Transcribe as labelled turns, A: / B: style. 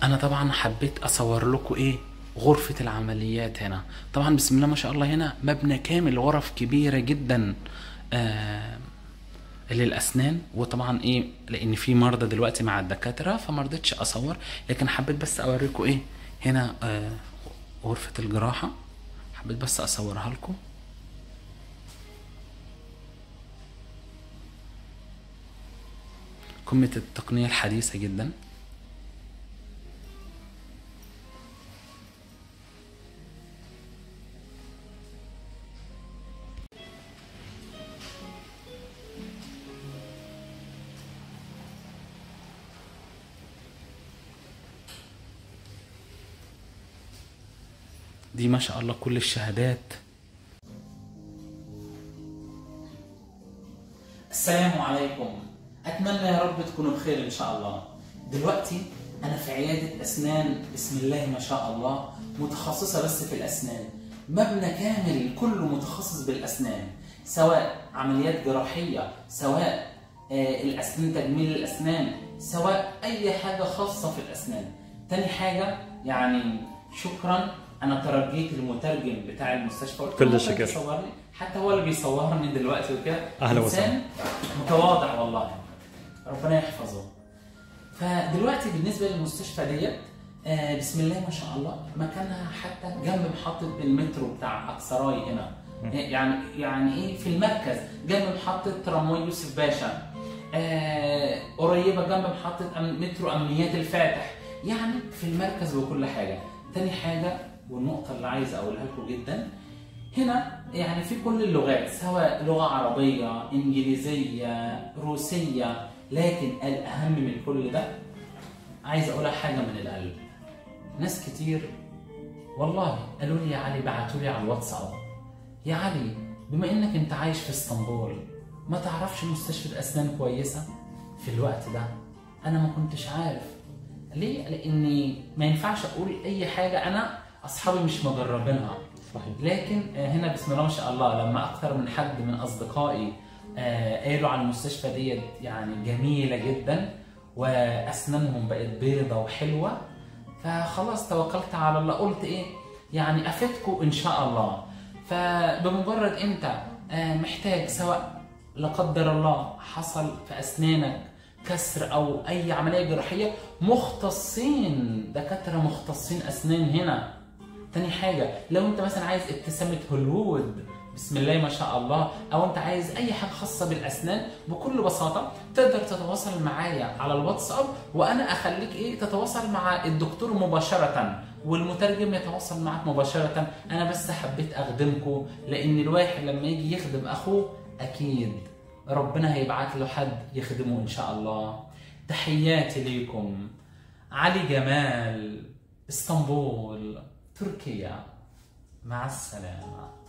A: انا طبعا حبيت اصور لكم ايه غرفة العمليات هنا. طبعا بسم الله ما شاء الله هنا مبنى كامل، غرف كبيرة جدا آه للاسنان. وطبعا ايه لان في مرضى دلوقتي مع الدكاترة فما رضيتش اصور، لكن حبيت بس اوريكم ايه هنا غرفة الجراحة. حبيت بس اصورها لكم. قمة التقنية الحديثة جدا. دي ما شاء الله كل الشهادات. السلام عليكم، اتمنى يا رب تكونوا بخير ان شاء الله. دلوقتي انا في عيادة اسنان بسم الله ما شاء الله، متخصصة بس في الاسنان. مبنى كامل كله متخصص بالاسنان، سواء عمليات جراحية، سواء الاسنان، تجميل الاسنان، سواء اي حاجة خاصة في الاسنان. تاني حاجة يعني شكرا، انا ترجيت المترجم بتاع المستشفى
B: كل الشكر،
A: حتى هو اللي بيصورني دلوقتي وكده.
B: اهلا وسهلا.
A: انسان متواضع والله، ربنا يحفظه. فدلوقتي بالنسبه للمستشفى ديت بسم الله ما شاء الله، مكانها حتى جنب محطه المترو بتاع اكسراي هنا. يعني ايه، في المركز جنب محطه ترامواي يوسف باشا، قريبه جنب محطه مترو امنيات الفاتح، يعني في المركز وكل حاجه. تاني حاجه والنقطه اللي عايز اقولها لكم جدا، هنا يعني في كل اللغات، سواء لغه عربيه، انجليزيه، روسيه، لكن الاهم من كل ده عايز اقولها حاجه من القلب. ناس كتير والله قالوا لي يا علي، بعتوا لي على الواتساب، يا علي بما انك انت عايش في اسطنبول ما تعرفش مستشفى اسنان كويسه في الوقت ده؟ انا ما كنتش عارف. ليه؟ لاني ما ينفعش اقول اي حاجه انا اصحابي مش مجربينها.
B: صحيح.
A: لكن هنا بسم الله ما شاء الله، لما اكثر من حد من اصدقائي قالوا على المستشفى ديت يعني جميله جدا واسنانهم بقت بيضه وحلوه، فخلاص توكلت على الله. قلت ايه يعني افيدكم ان شاء الله. فبمجرد انت محتاج، سواء لا قدر الله حصل في اسنانك كسر او اي عمليه جراحيه، مختصين، دكاتره مختصين اسنان هنا. تاني حاجه لو انت مثلا عايز ابتسامه هوليوود بسم الله ما شاء الله، او انت عايز اي حاجه خاصه بالاسنان، بكل بساطه تقدر تتواصل معايا على الواتساب، وانا اخليك ايه تتواصل مع الدكتور مباشره، والمترجم يتواصل معك مباشره. انا بس حبيت اخدمكم، لان الواحد لما يجي يخدم اخوه اكيد ربنا هيبعت له حد يخدمه ان شاء الله. تحياتي ليكم، علي جمال، اسطنبول، تركيا. مع السلامه.